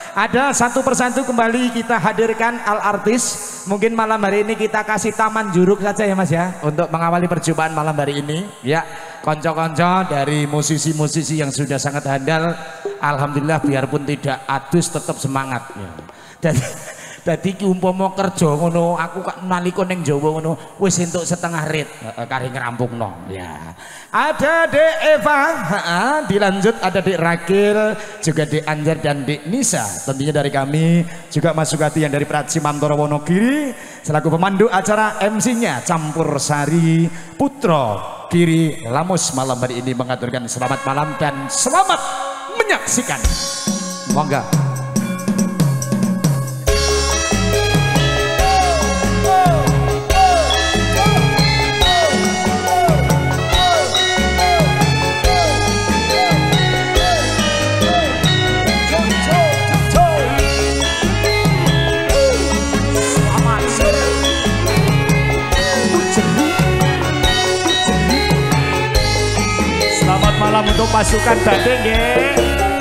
Ada satu persatu kembali kita hadirkan al-artis. Mungkin malam hari ini kita kasih taman juruk saja ya Mas ya, untuk mengawali perjumpaan malam hari ini. Ya, konco-konco dari musisi-musisi yang sudah sangat handal. Alhamdulillah biarpun tidak adus tetap semangat. Ya. Dadi ki umpama kerja ngono, aku kok nalika ning Jawa ngono wis entuk setengah rit kari ngerampungno. Ya. Ada Dek Eva, dilanjut ada Dek Rakil, juga Dek Anjar dan Dek Nisa. Tentunya dari kami juga Mas Sugati yang dari Praci Mantoro Wonogiri selaku pemandu acara, MC-nya Campur Sari Putra Kiri Lamus malam hari ini mengaturkan selamat malam dan selamat menyaksikan. Monggo. Malam untuk pasukan Badeng nggih.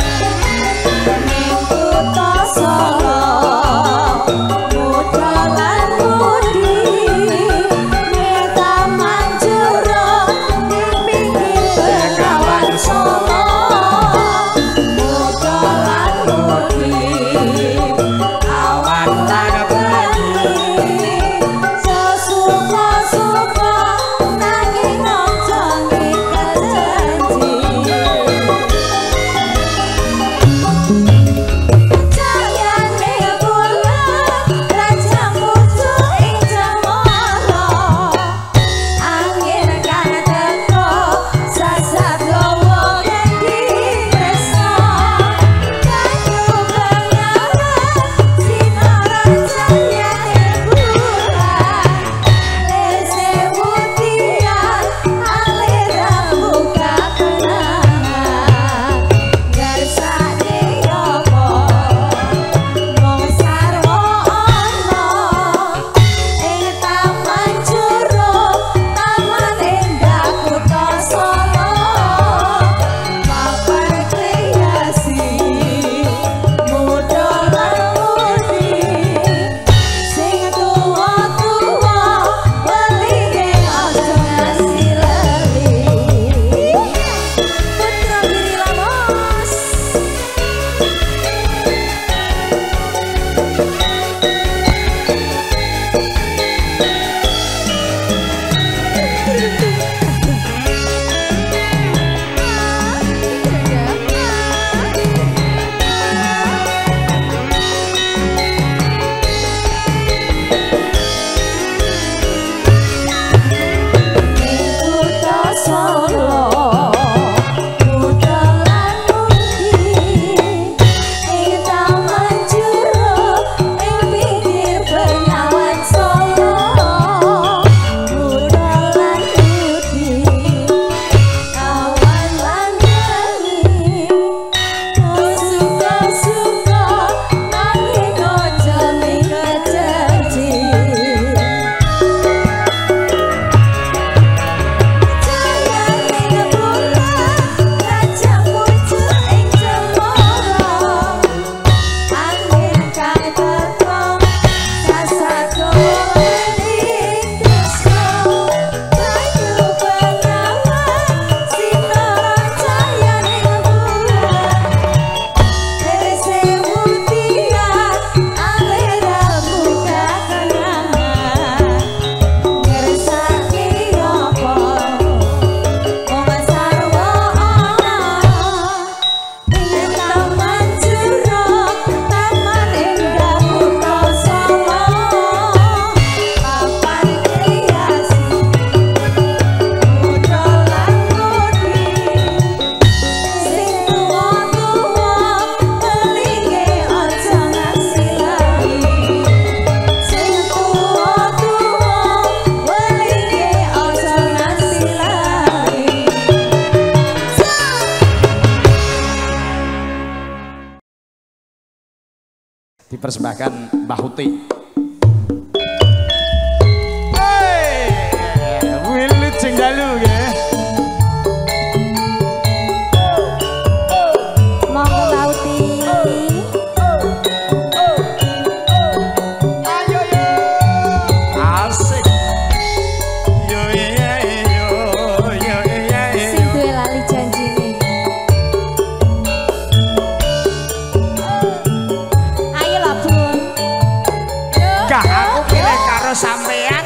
Dipersembahkan Mbah Huti. Wilit sing dalu nggih. Monggo Mbah Huti. sampean.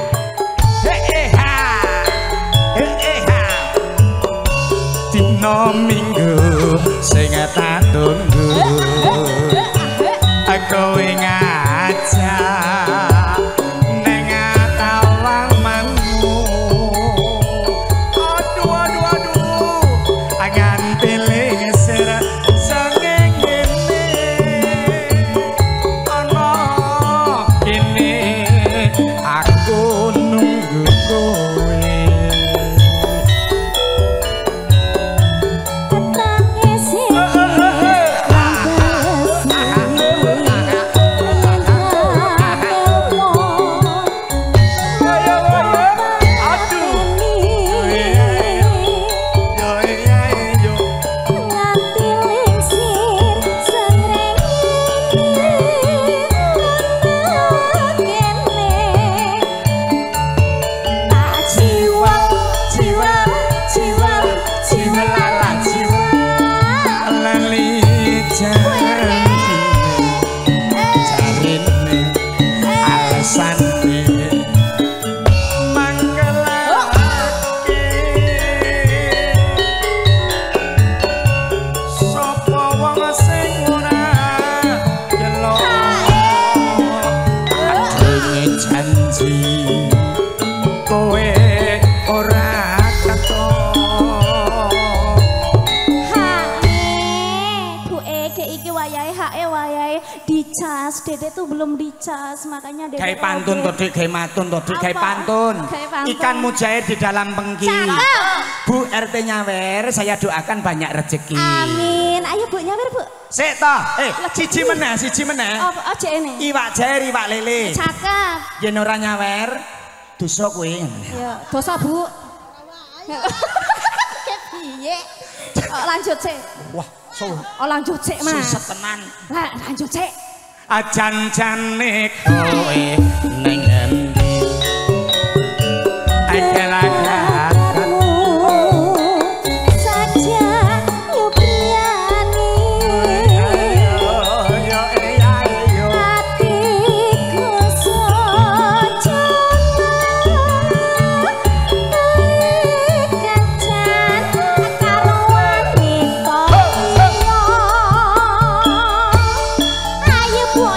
Dino minggu sing tak tunggu kowe ngajak neng tawamanmu. Aduh aduh aduh nganti leser sengenge ana kene aku nunggu kowe. Dede tuh belum dicas, makanya Dede kayak pantun tuh Dek, kayak matun tuh Dek, kayak pantun. Ikan mujair di dalam pengki. Bu RT Nyawer, saya doakan banyak rezeki. Amin. Ayo Bu Nyawer Bu. Sik toh, siji meneh, siji meneh. Oh ini. Iwak jair, iwak lele. Cakep. Yen ora nyawer, dosa kuwi. Ya, dosa Bu. Kepiye? Lanjut sik. Wah, lanjut sik Mas. Suset tenan. Lah, lanjut sik. Ajan-jane kowe ning endi akelakatmu saja nyupiani hatiku sojana kencan karo wanita ayo Bu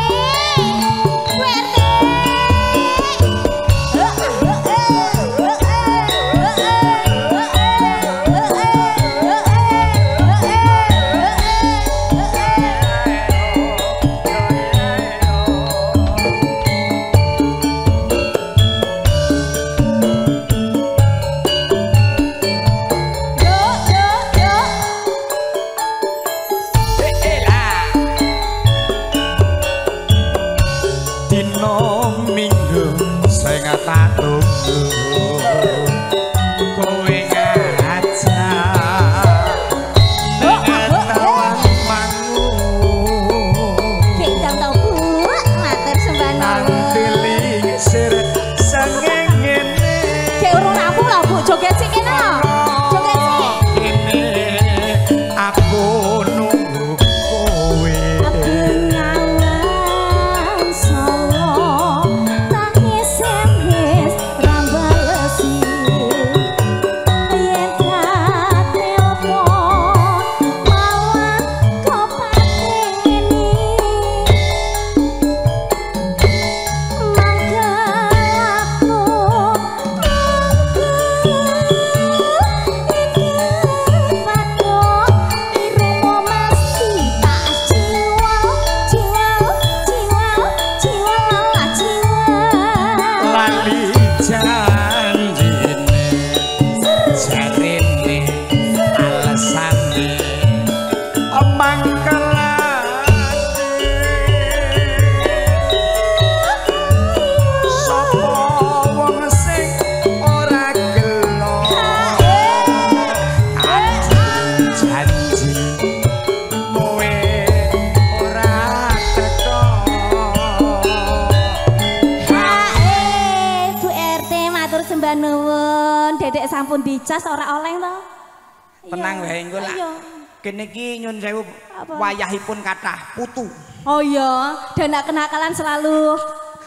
Dedek sampun dicas ora oleh to. Tenang wae engko lah. Kene iki nyun sewu wayahipun kathah putu. Oh iya, dan kenakalan selalu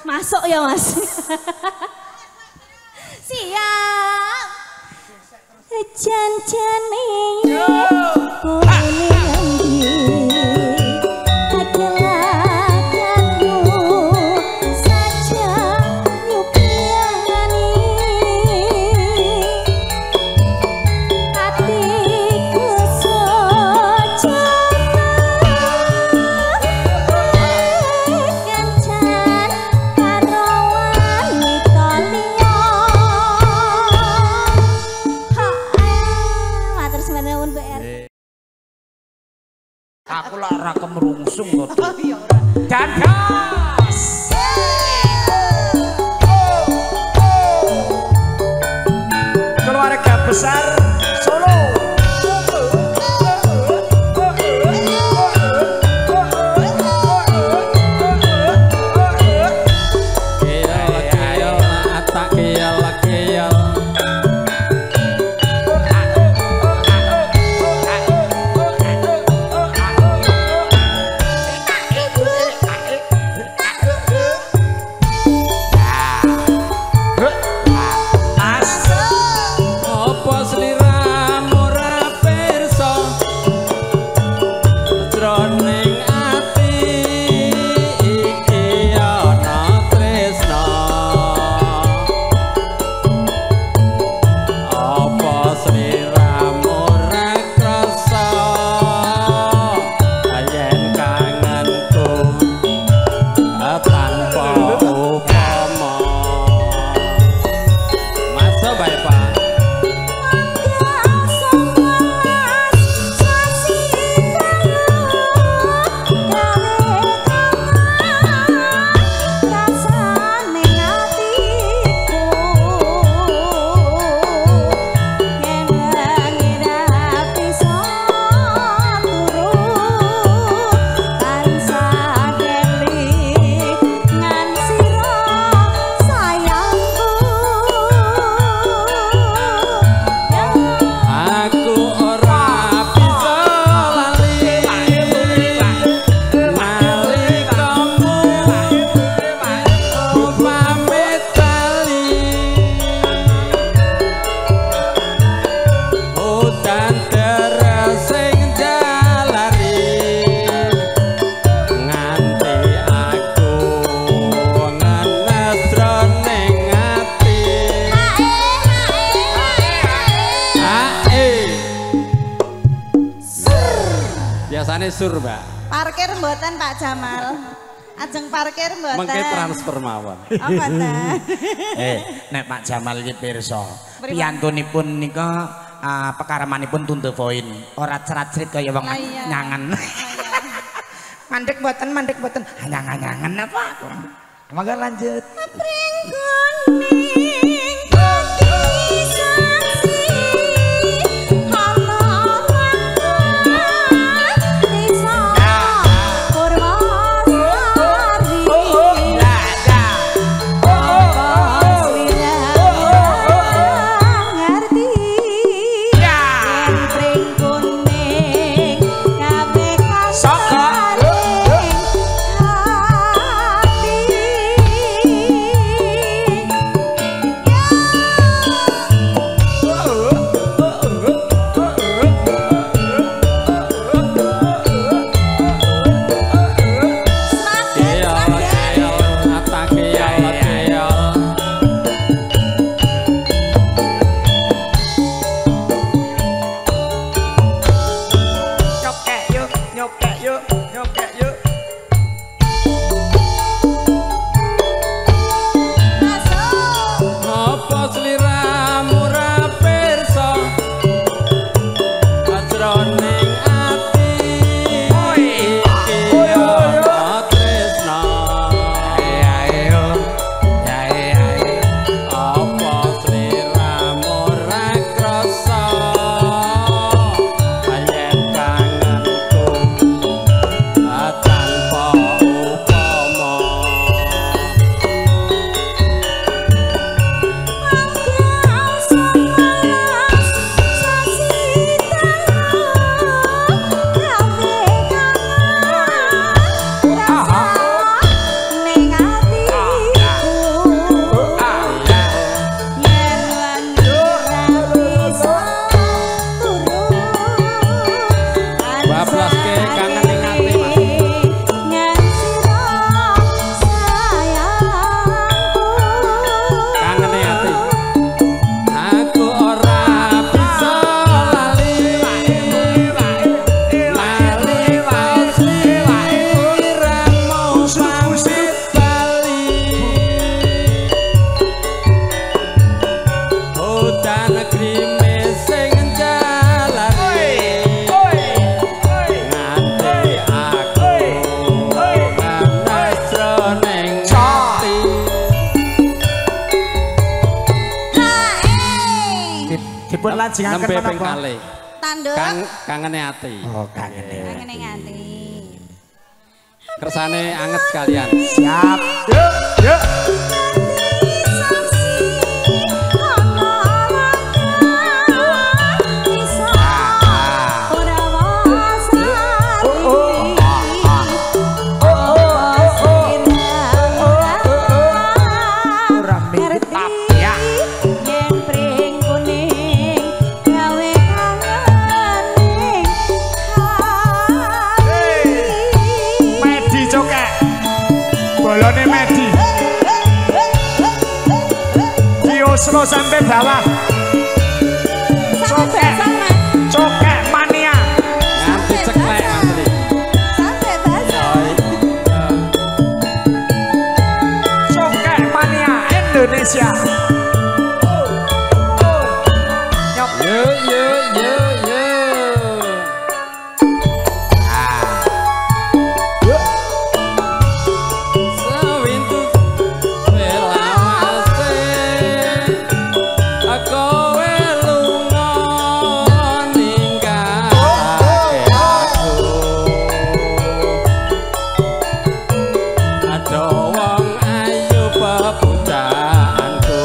Masuk ya Mas. Siap. Jan-jane aku lah ora kemerungsung kok. Dan gas. Keluarga besar Solo. Biasanya sur, Mbak. Parkir mboten Pak Jamal. Ajeng parkir mboten. Mengke transfer mawon. Oh mboten. Nek Pak Jamal iki pirsa, piyantunipun nika pekaramanipun to the point. Ora cerat-cerit kaya wong nyangen. Mandek mboten, nyangen apa? Monggo lanjut. lajengaken nembe ping menapa? kalih. Tanduk. Kangene ati. Oh, kangene. Kangene nganti. Kersane anget sekalian. Siap. Yuk, yuk. Bolone Medi di Oslo sampai bawah cokek mania Nganti ceklek Mas. Sampai basah. cokek mania Indonesia. Yo yo yo yo. Sewintu welawase kowe lunga ninggalake aku. Ada wong ayu bebudaanku.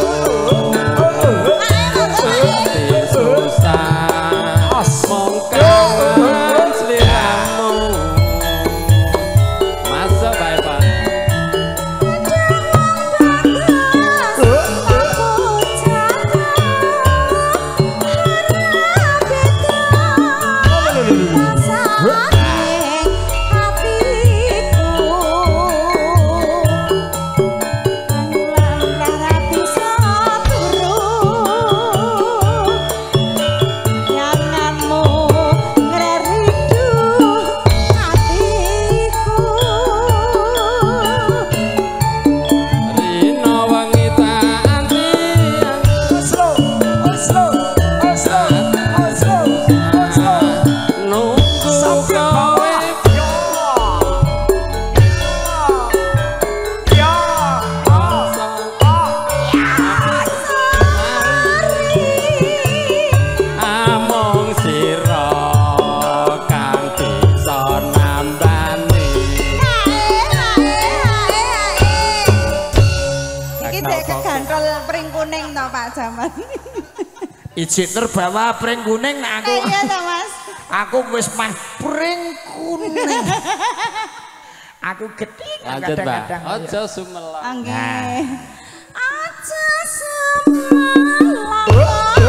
Ijik terbawa pring kuning nah aku. Iya toh Mas. Aku wis mah pring kuning. Aku gede lanjut Mbak. kadang-kadang. Aja sumelang. Nggih. Aja sumelang.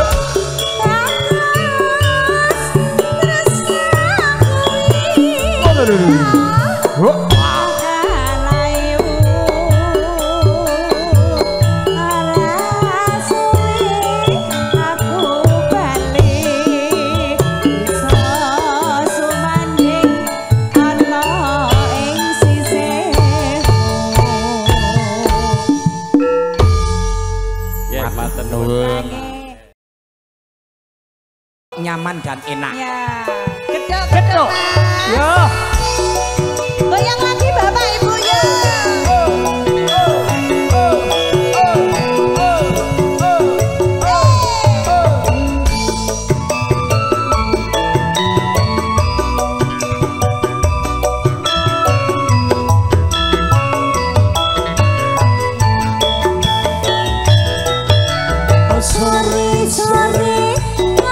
Nyaman dan enak. Ya. Gedok. Yo. Goyang lagi Bapak Ibu ya. Sore-sore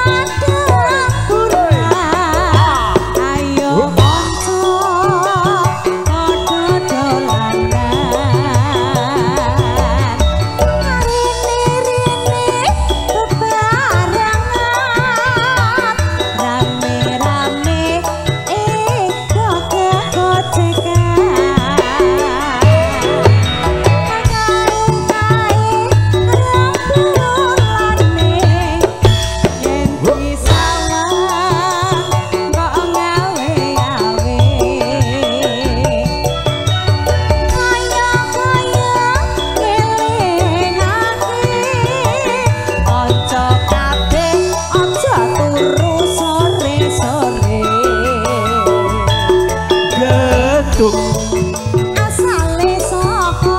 asale saka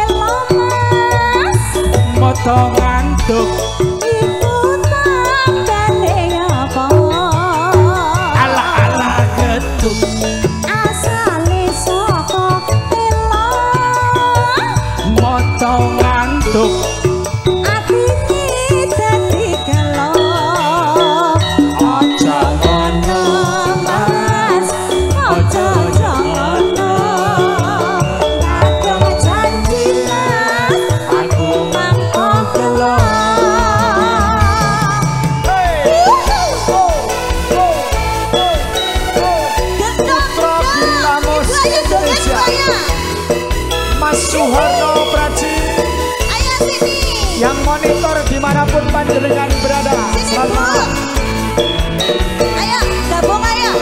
melo Mas moto ngantuk iku tak ngantuk asale saka telo moco ngantuk atine dadi gelo aja ngono mas aja ngono kadang janji mas aku mangko gelo Mas Suharno Praji ayo sini yang monitor dimanapun panjenengan berada. sini Bu ayo gabung ayo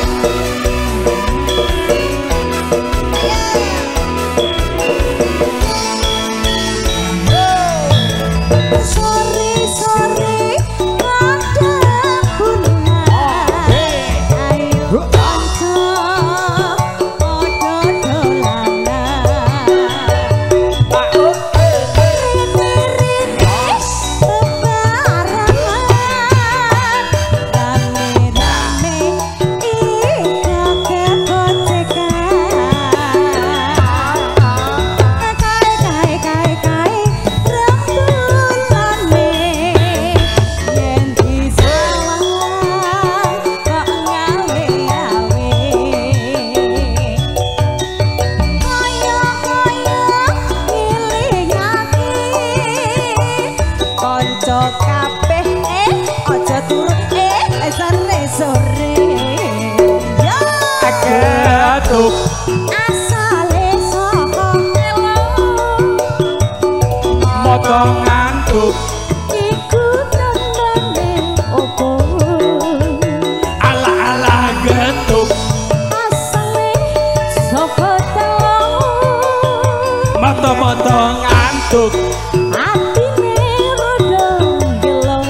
sore-sore ada bunga ayo kanca padha dolanan kabeh aja turu sore-sore ya Ketuk asale saka telo moco ngantuk iku tandane opo ala-ala getuk asale saka telo moto-moto ngantuk atine rada gelo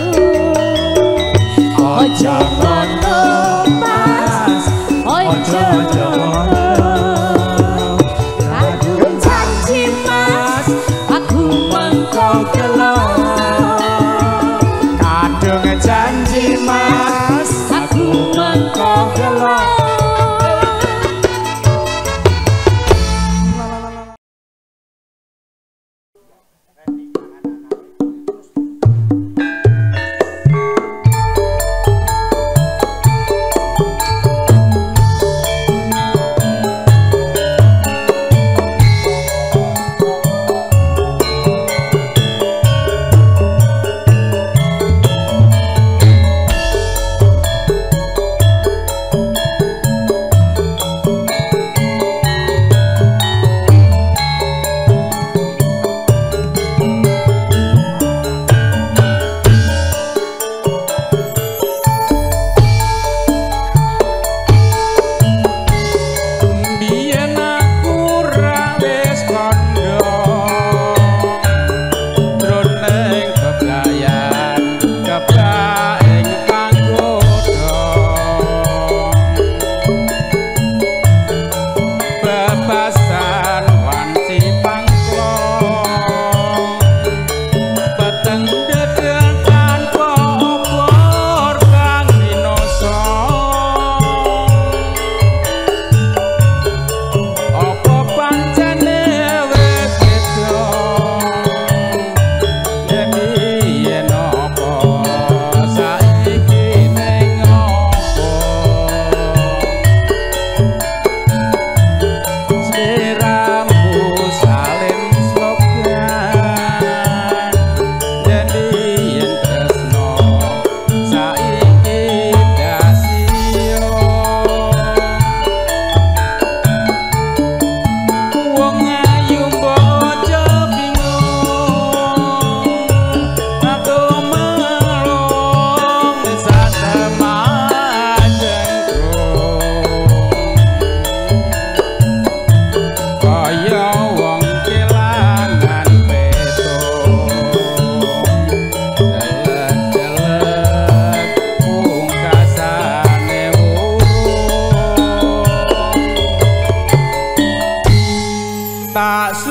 aja ngono mas aja ngono aku janji mas aku mangko gelo kadung janji mas aku mangko gelo tak